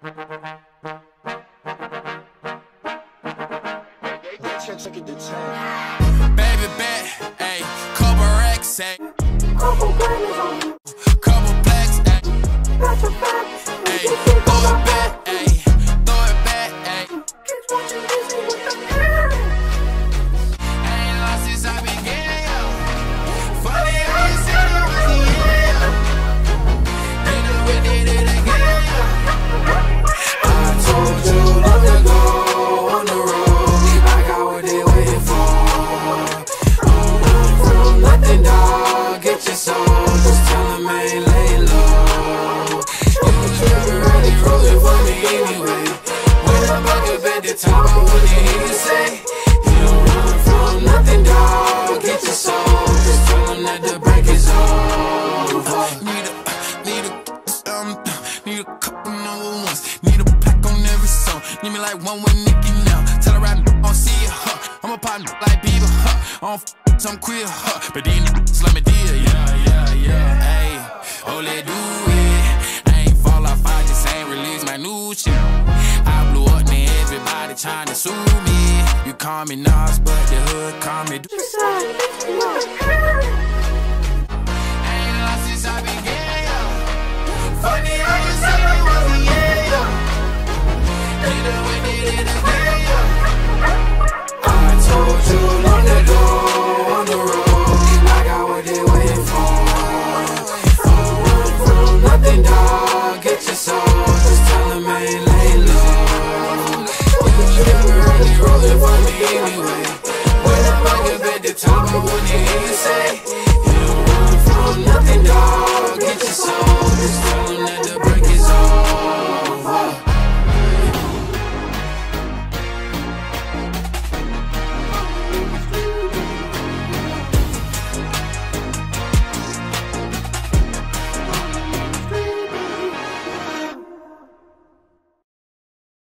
Baby bet, ayy, couple racks, ayy, couple blacks, ayy, ayy, throw it back, ayy, throw it back, ayy. I ain't lost since I began, yo. Funny how you said it was the end, yo. You know we did it again, yo. I told you not to go on the road. I got what they waiting for. Nothing, dog, get your soul. Just tell him I ain't laying low. You was never really rooting for me anyway. When I'm back up at the top, I wanna hear you say, you don't run from nothing, dog, get your soul. Just tell him that the break is over. Need a couple number ones. Need a pack on every song. Need me like one with Nicki now. Tell her I don't see it, huh. I'm a partner like Bieber, huh. I don't I'm queer, huh? But these niggas let me deal, yeah, ayy. Oh, let do it. I ain't fall off, I just ain't release my new shit. I blew up, now everybody trying to sue me. You call me Nas, but the hood call me